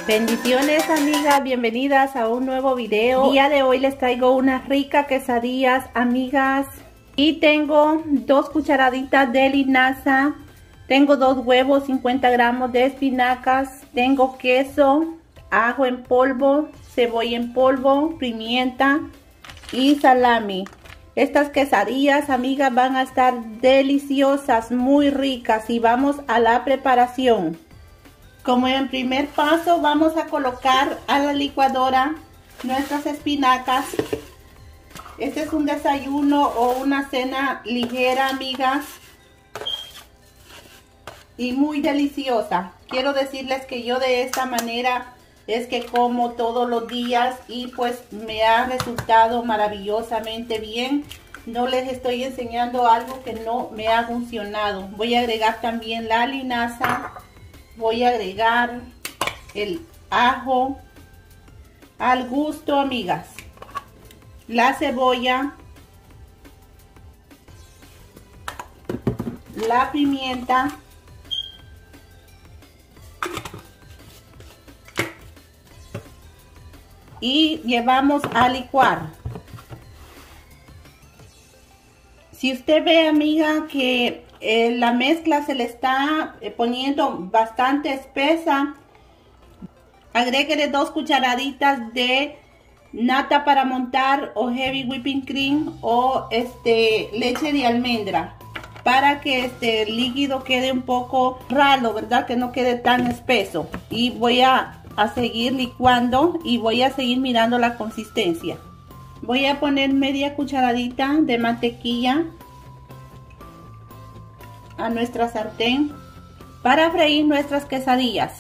Bendiciones amigas, bienvenidas a un nuevo video. El día de hoy les traigo unas ricas quesadillas amigas. Y tengo 2 cucharaditas de linaza, tengo 2 huevos, 50 gramos de espinacas, tengo queso, ajo en polvo, cebolla en polvo, pimienta y salami. Estas quesadillas amigas van a estar deliciosas, muy ricas, y vamos a la preparación. Como en primer paso vamos a colocar a la licuadora nuestras espinacas. Este es un desayuno o una cena ligera amigas y muy deliciosa. Quiero decirles que yo de esta manera es que como todos los días y pues me ha resultado maravillosamente bien. No les estoy enseñando algo que no me ha funcionado. Voy a agregar también la linaza. Voy a agregar el ajo al gusto amigas, la cebolla, la pimienta, y llevamos a licuar. Si usted ve amiga que la mezcla se le está poniendo bastante espesa, agréguele 2 cucharaditas de nata para montar o heavy whipping cream o leche de almendra para que este líquido quede un poco ralo, ¿verdad? Que no quede tan espeso. Y voy a seguir licuando y voy a seguir mirando la consistencia. Voy a poner media cucharadita de mantequilla a nuestra sartén para freír nuestras quesadillas.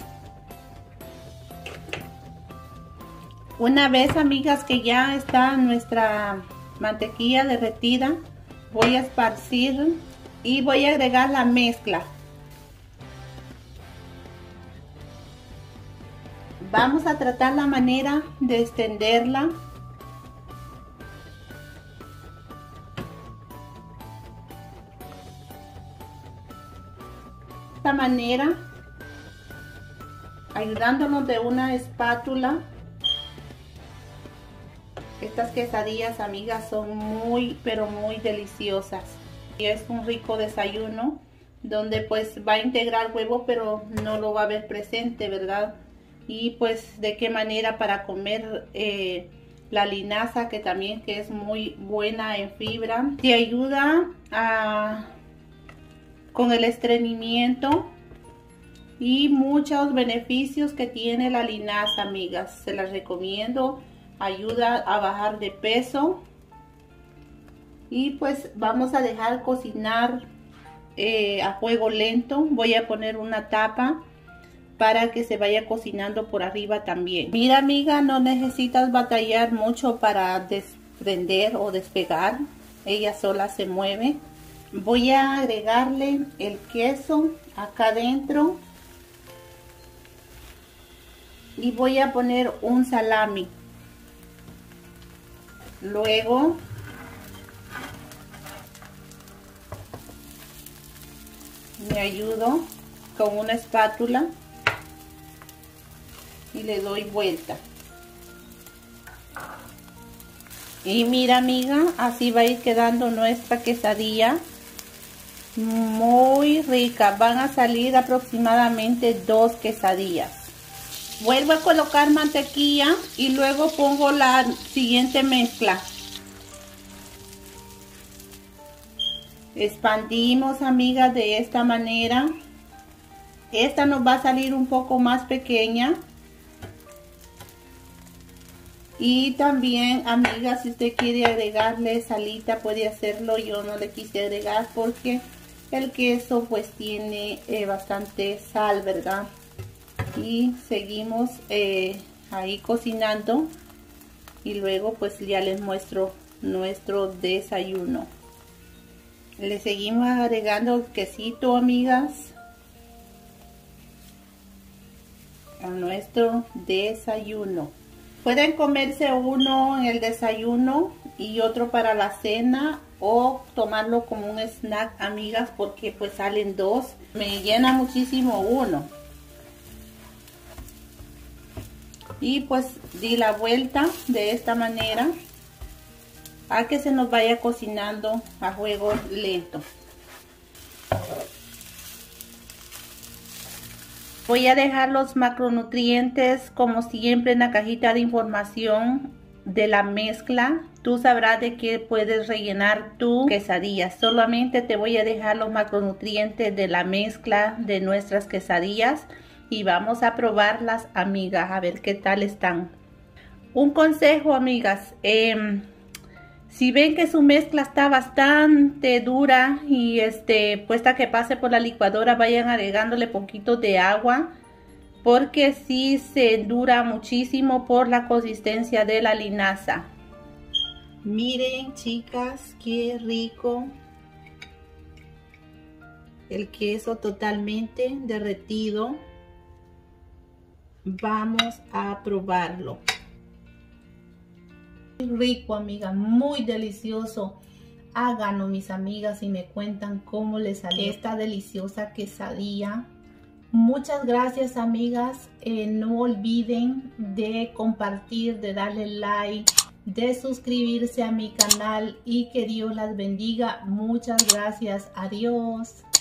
Una vez amigas que ya está nuestra mantequilla derretida, voy a esparcir y voy a agregar la mezcla. Vamos a tratar la manera de extenderla. De esta manera, ayudándonos de una espátula. Estas quesadillas amigas son muy pero muy deliciosas y es un rico desayuno donde pues va a integrar huevo pero no lo va a ver presente, ¿verdad? Y pues de qué manera para comer la linaza, que también que es muy buena en fibra, te ayuda con el estreñimiento y muchos beneficios que tiene la linaza amigas. Se las recomiendo, ayuda a bajar de peso. Y pues vamos a dejar cocinar a fuego lento. Voy a poner una tapa para que se vaya cocinando por arriba también. Mira amiga, no necesitas batallar mucho para desprender o despegar, ella sola se mueve. Voy a agregarle el queso acá adentro y voy a poner un salami. Luego me ayudo con una espátula y le doy vuelta. Y mira amiga, así va a ir quedando nuestra quesadilla. Muy rica, van a salir aproximadamente 2 quesadillas. Vuelvo a colocar mantequilla y luego pongo la siguiente mezcla. Expandimos amigas de esta manera. Esta nos va a salir un poco más pequeña. Y también amigas, si usted quiere agregarle salita puede hacerlo. Yo no le quise agregar porque el queso pues tiene bastante sal, ¿verdad? Y seguimos ahí cocinando y luego pues ya les muestro nuestro desayuno. Le seguimos agregando quesito amigas a nuestro desayuno. Pueden comerse uno en el desayuno y otro para la cena, o tomarlo como un snack amigas, porque pues salen 2. Me llena muchísimo uno. Y pues di la vuelta de esta manera a que se nos vaya cocinando a fuego lento. Voy a dejar los macronutrientes como siempre en la cajita de información de la mezcla. Tú sabrás de qué puedes rellenar tu quesadilla. Solamente te voy a dejar los macronutrientes de la mezcla de nuestras quesadillas y vamos a probarlas, amigas, a ver qué tal están. Un consejo, amigas, si ven que su mezcla está bastante dura y puesta que pase por la licuadora, vayan agregándole poquito de agua, porque sí se endura muchísimo por la consistencia de la linaza. Miren, chicas, qué rico. El queso totalmente derretido. Vamos a probarlo. Rico, amiga, muy delicioso. Háganlo, mis amigas, y me cuentan cómo les salió esta deliciosa quesadilla. Muchas gracias, amigas. No olviden de compartir, de darle like, de suscribirse a mi canal y que Dios las bendiga. Muchas gracias. Adiós.